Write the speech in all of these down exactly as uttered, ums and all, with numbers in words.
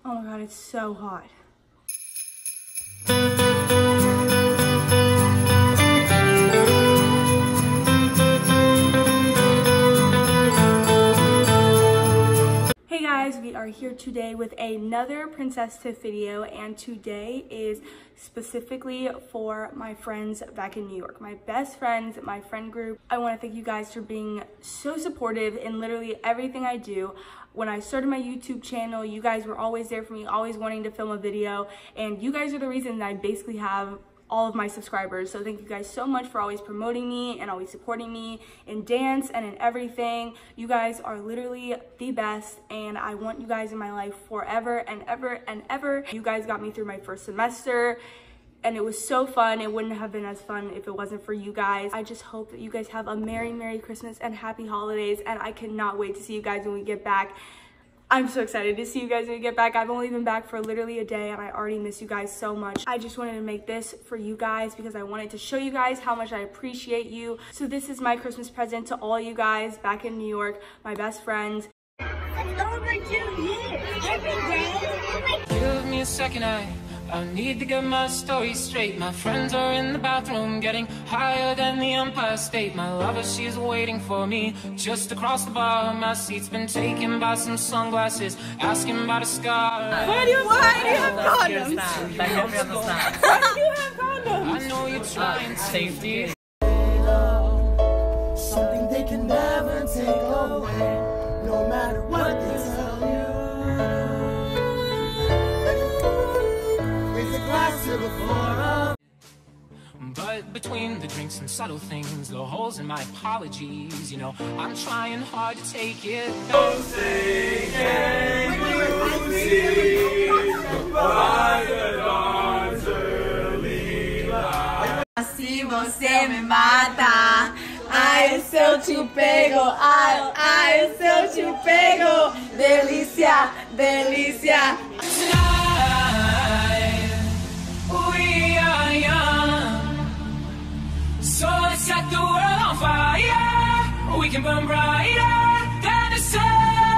Oh my god, it's so hot. Hey guys, we are here today with another Princess Tiff video, and today is specifically for my friends back in New York, my best friends, my friend group. I want to thank you guys for being so supportive in literally everything I do. When I started my YouTube channel, you guys were always there for me, always wanting to film a video, and you guys are the reason that I basically have all of my subscribers. So thank you guys so much for always promoting me and always supporting me in dance and in everything. You guys are literally the best, and I want you guys in my life forever and ever and ever. You guys got me through my first semester, and it was so fun. It wouldn't have been as fun if it wasn't for you guys. I just hope that you guys have a Merry, Merry Christmas and Happy Holidays, and I cannot wait to see you guys when we get back. I'm so excited to see you guys when we get back. I've only been back for literally a day, and I already miss you guys so much. I just wanted to make this for you guys because I wanted to show you guys how much I appreciate you. So this is my Christmas present to all you guys back in New York, my best friends. It's over two years. Every day. Give me a second, I I need to get my story straight. My friends are in the bathroom getting higher than the Empire State. My lover, she's waiting for me just across the bar. My seat's been taken by some sunglasses, asking about a scar. Why do you, why do you have condoms? Why do you have condoms? I know you're trying to safety. Something they can never take away, no matter what they tell you. Raise a glass to the floor. But between the drinks and subtle things, the holes in my apologies, you know, I'm trying hard to take it. Don't say can you see by the dawn's early light. Se você me mata, ai, se eu te pego, ai, ai, se eu te pego, delícia, delícia. Tonight, we are young, so let's set the world on fire. We can burn brighter than the sun.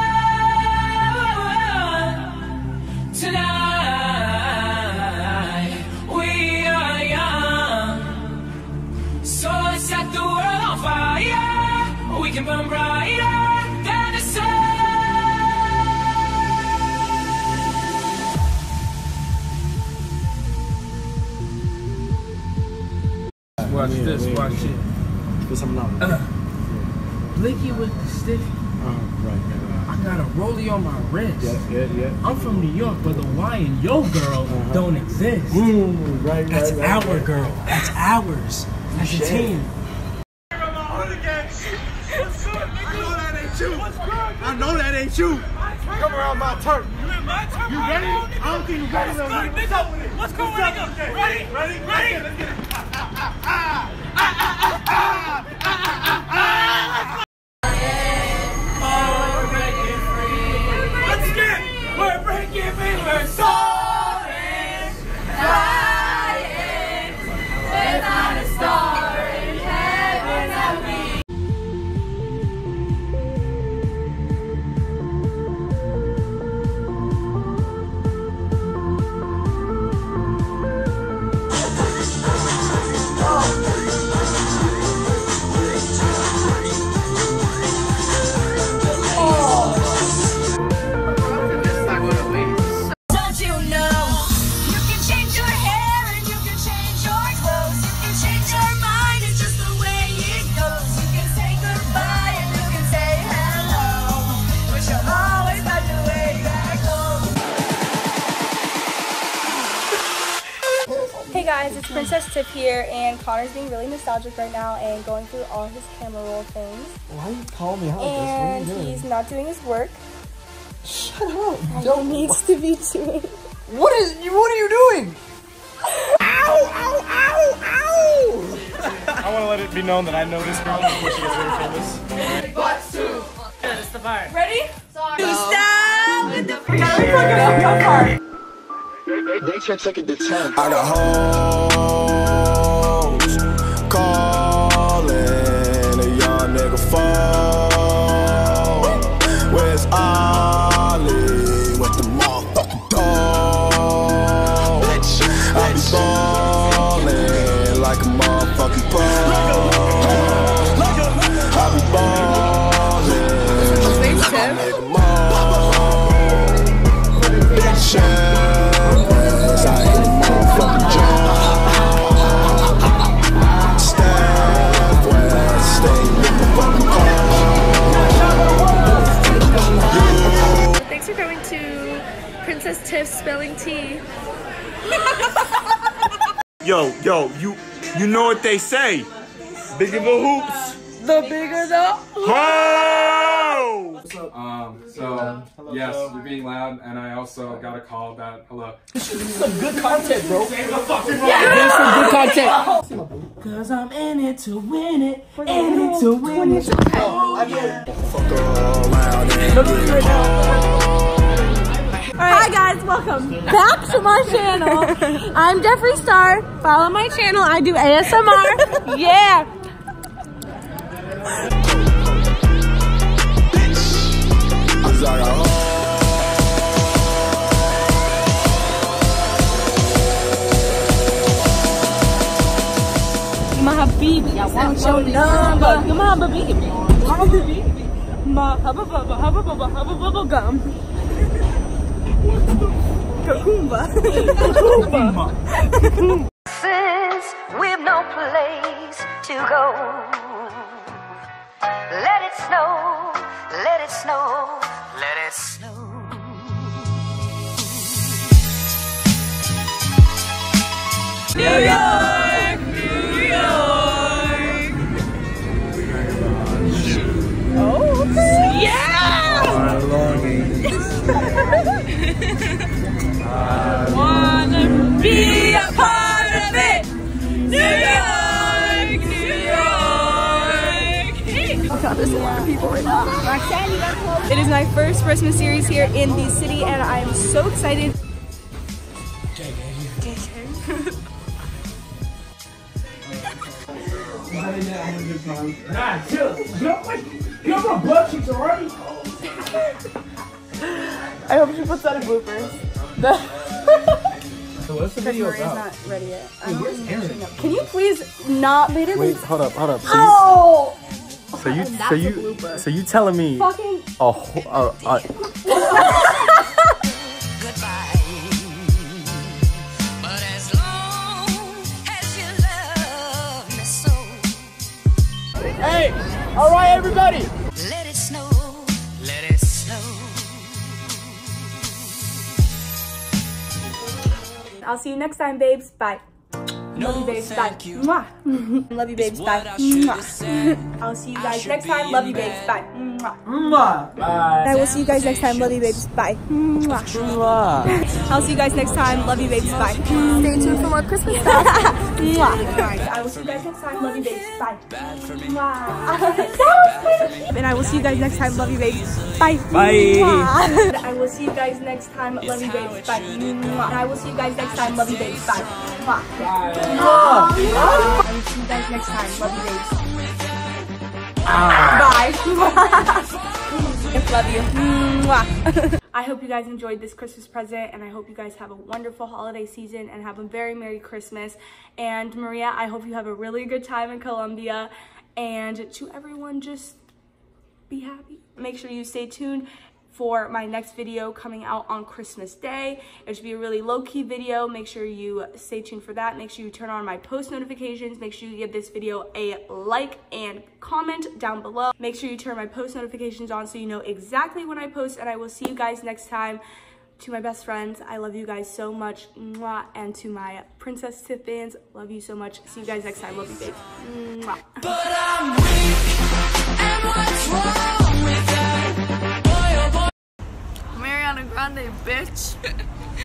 Tonight. We can burn brighter than the sun. Watch this, watch it. There's something on Uh, Blicky with the stick. Oh, right, right, I got a rollie on my wrist. right. Yeah, yeah, yeah. I'm from New York, but the Y and Yo girl Uh-huh. don't exist. Ooh, right, right, That's right, our right. girl. That's ours. As a Shit. team. I know that ain't you. Come around my turf. You in my turf? You ready? I don't think you ready. Let's go, nigga. Let's go, nigga. Ready? Ready? Ready? Let's get it. Ah, ah, ah, ah, ah, ah, ah, ah, ah. Oh, we're breaking free. Let's get it. We're breaking free. We're soaring, flying. There's not a star in heaven that we. Hey guys, it's Princess Tiff here, and Connor's being really nostalgic right now and going through all his camera roll things. Why you call me out like And this? What are you he's doing? not doing his work. Shut up. And Don't. he needs to be doing. What is? What are you doing? Ow! Ow! Ow! Ow! I want to let it be known that I know this girl before she gets very famous. What's two? That's the part. Ready? Sorry. Stop with the free. Go far. They, they check second to ten. I got hoes calling a young nigga phone. Where's Ollie with the motherfucking dog? Princess Tiff spilling tea. Yo, yo, you you know what they say. Bigger the hoops, The bigger the ho! Um, so, yes, you're being loud, and I also got a call about, hello. Good content, bro. Say the fucking wrong. There's some good content. Cause I'm in it to win it. In it to win it. Oh, yeah. Fuck around and Hi guys, welcome back to my channel. I'm Jeffree Star. Follow my channel. I do A S M R. Yeah. My habibi, I want your number. You're my habibi. My habibi. My hubba bubba hubba bubba hubba bubba gum. Kakumba. Kakumba. We've no place to go. Let it snow, let it snow, let it snow. New York, New York. Oh, okay. Yeah! I wanna be a part of it. New York, New York. There's a lot of people right now. It is my first Christmas series here in the city, and I am so excited. Nah, chill. Get my butt cheeks already. I hope she puts that in bloopers. So what's the video Maria's about? not ready yet. I don't where's think Aaron? she knows. Can you please not beat it? Wait, hold up, hold up. So Oh! you, so you, That's so a you, blooper. so you telling me Fucking. a whole, uh, uh, Goodbye. But as long as you love me so, Hey, all right, everybody. let it snow, let it snow. I'll see you next time, babes. Bye. Love you, babes. Bye. Mwah. Love you, babes. Bye. Mwah. I'll see you guys next time. Love you, babes. Bye. Mwah. Bye. I will see you guys next time. Love you, babes. Bye. Mwah. I'll see you guys next time. Love you, babes. Bye. Stay tuned for more Christmas stuff. Mwah. I will see you guys next time. Love you, babes. Bye. Mwah. And I will see you guys next time. Love you, babes. Bye. Bye. Mwah. I will see you guys next time. Love you, babes. Bye. Mwah. And I will see you guys next time. Love you, babes. Bye. Mwah. I will see you guys next time. Love you, babes. Bye. Love you. Mwah. I hope you guys enjoyed this Christmas present, and I hope you guys have a wonderful holiday season and have a very Merry Christmas. And Maria, I hope you have a really good time in Colombia. And to everyone, just be happy. Make sure you stay tuned for my next video coming out on Christmas Day. It should be a really low-key video. Make sure you stay tuned for that. Make sure you turn on my post notifications. Make sure you give this video a like and comment down below. Make sure you turn my post notifications on so you know exactly when I post, and I will see you guys next time. To my best friends, I love you guys so much. Mwah. And to my Princess Tiff fans, love you so much. See you guys next time. Love you, babe. Mwah. But I'm weak, and what's wrong with that? Boy, oh boy. Mariana Grande, bitch.